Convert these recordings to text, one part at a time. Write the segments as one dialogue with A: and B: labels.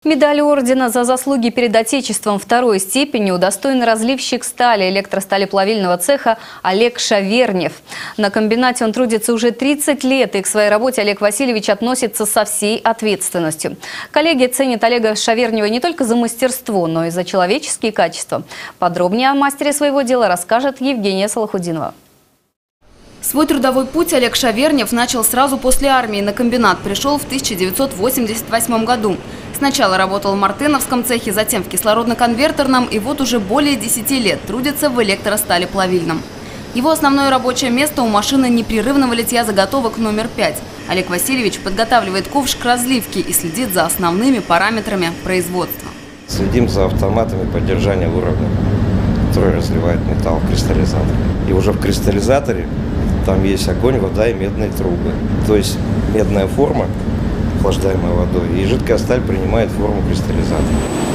A: Медаль ордена за заслуги перед Отечеством второй степени удостоен разливщик стали электросталеплавильного цеха Олег Шавернев. На комбинате он трудится уже 30 лет, и к своей работе Олег Васильевич относится со всей ответственностью. Коллеги ценят Олега Шавернева не только за мастерство, но и за человеческие качества. Подробнее о мастере своего дела расскажет Евгения Салахудинова.
B: Свой трудовой путь Олег Шавернев начал сразу после армии. На комбинат пришел в 1988 году. Сначала работал в Мартыновском цехе, затем в кислородно-конвертерном, и вот уже более 10 лет трудится в электросталеплавильном. Его основное рабочее место у машины непрерывного литья заготовок номер 5. Олег Васильевич подготавливает ковш к разливке и следит за основными параметрами производства.
C: Следим за автоматами поддержания уровня, который разливает металл в кристаллизаторе. И уже в кристаллизаторе там есть огонь, вода и медные трубы. То есть медная форма, охлаждаемая водой, и жидкая сталь принимает форму кристаллизатора.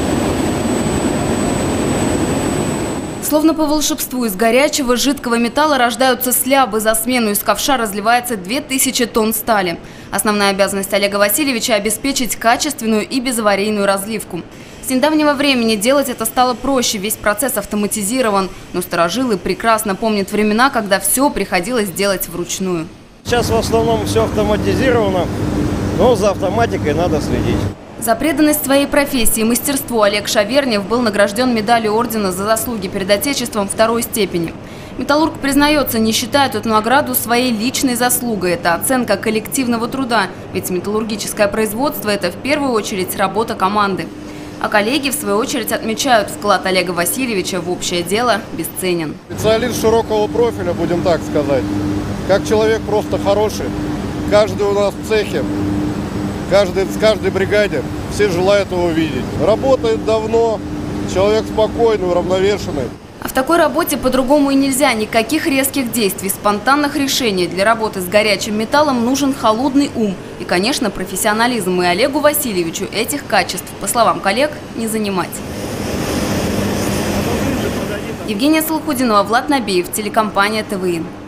B: Словно по волшебству из горячего жидкого металла рождаются слябы. За смену из ковша разливается 2000 тонн стали. Основная обязанность Олега Васильевича – обеспечить качественную и безаварийную разливку. С недавнего времени делать это стало проще, весь процесс автоматизирован. Но старожилы прекрасно помнят времена, когда все приходилось делать вручную.
C: Сейчас в основном все автоматизировано, но за автоматикой надо следить.
B: За преданность своей профессии и мастерство Олег Шавернев был награжден медалью ордена за заслуги перед Отечеством второй степени. Металлург признается, не считает эту награду своей личной заслугой. Это оценка коллективного труда, ведь металлургическое производство – это в первую очередь работа команды. А коллеги, в свою очередь, отмечают, вклад Олега Васильевича в общее дело бесценен.
D: Специалист широкого профиля, будем так сказать. Как человек просто хороший. Каждый у нас в цехе, в каждой бригаде, все желают его видеть. Работает давно, человек спокойный, уравновешенный.
B: А в такой работе по-другому и нельзя. Никаких резких действий, спонтанных решений. Для работы с горячим металлом нужен холодный ум. И, конечно, профессионализм. И Олегу Васильевичу этих качеств, по словам коллег, не занимать. Евгения Салахудинова, Влад Набиев, телекомпания ТВИ.